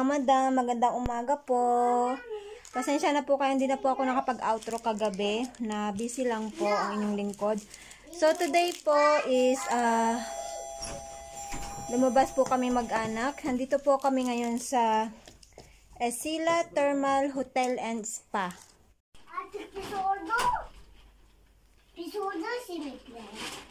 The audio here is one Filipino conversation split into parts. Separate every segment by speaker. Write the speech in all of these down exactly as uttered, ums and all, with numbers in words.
Speaker 1: mga madam, magandang umaga po. Pasensya na po kayo, hindi na po ako nakapag-outro kagabi, na busy lang po ang inyong lingkod. So today po is uh, lumabas po kami mag-anak. Nandito po kami ngayon sa Esila Thermal Hotel and Spa.
Speaker 2: Ate, pisodo. Pisodo simikle.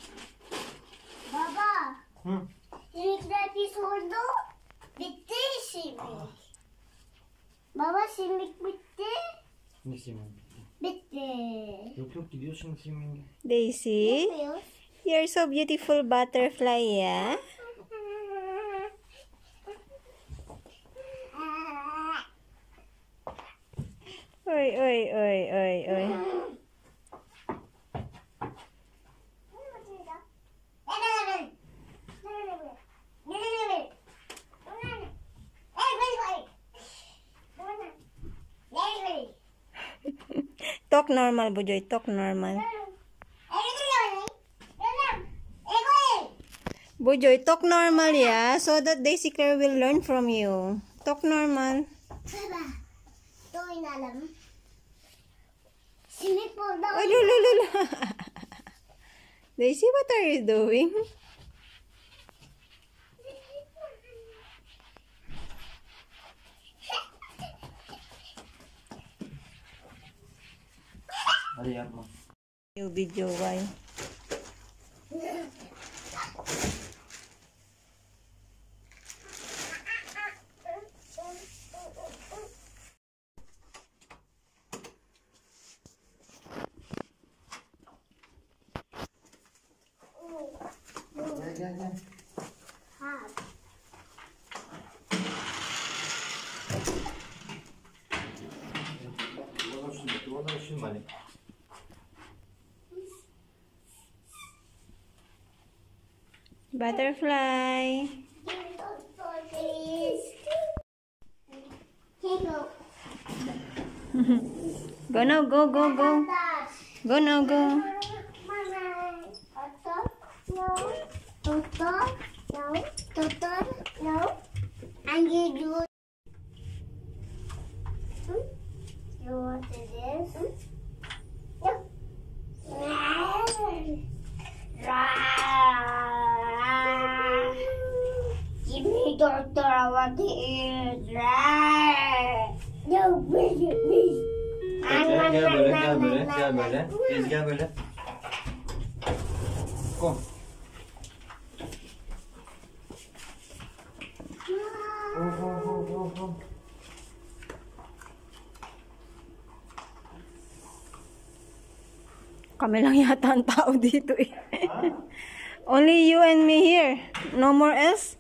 Speaker 2: Baba.
Speaker 3: Hmm.
Speaker 2: Simikle pisodo. Bitti simik. Baba simik bitti.
Speaker 3: Ne Simin?
Speaker 2: Bitti.
Speaker 3: Yok yok gidiyor şimdi Simin.
Speaker 1: Daisy,
Speaker 2: Yapıyoruz.
Speaker 1: you're so beautiful butterfly, yeah? Oy, oy, oy, oy, oy. Talk normal, Bujoy. Talk normal. Bujoy, talk normal, yeah? So that Daisy Claire will learn from you. Talk normal.
Speaker 2: Ito inalam. Simik po daw.
Speaker 1: Oh, lulululu. Daisy, what are you doing?
Speaker 3: Hadi yapma.
Speaker 1: New video, why?
Speaker 3: Gel gel gel.
Speaker 2: Ha.
Speaker 3: Duvarlar şimdi, duvarlar şimdi hani.
Speaker 1: Butterfly.
Speaker 2: Please. Here go.
Speaker 1: Go now, go, go, go. Go now, go.
Speaker 2: No. Toto. No. Toto. No. And you do. Hmm? You want this? Hmm? No. Give me Doctor, I want to eat. No, please, please.
Speaker 3: Gel, gel böyle, gel böyle, gel böyle. Biz gel böyle. Kom. Kom, kom, kom, kom, kom.
Speaker 1: Kami lang yata ang tao dito eh. Only you and me here. No more else?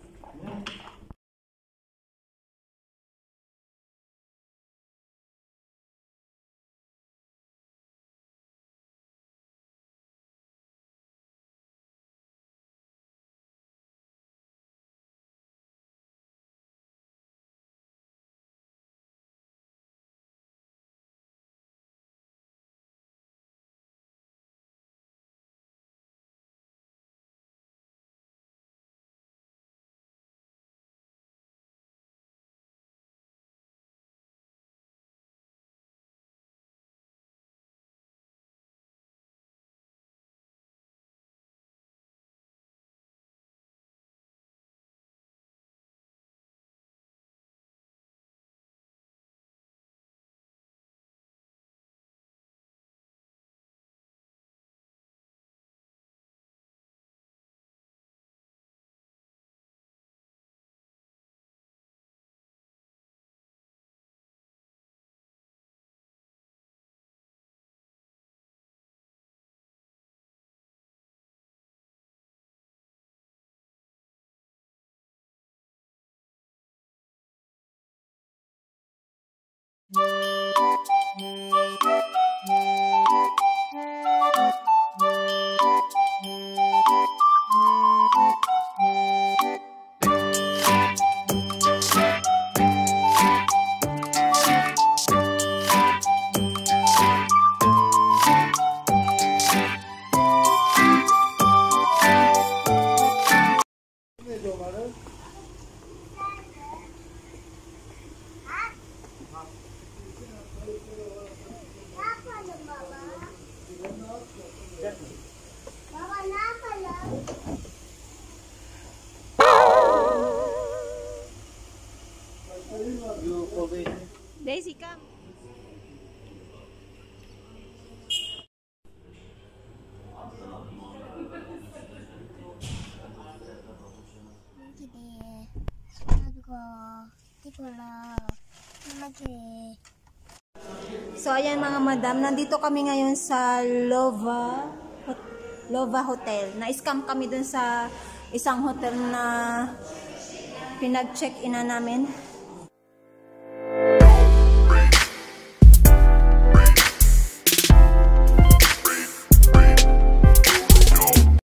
Speaker 1: Daisy, come. So, ayan mga madam, nandito kami ngayon sa Lova, Lova Hotel. Na-scam kami dun sa isang hotel na pinag-check-in na namin.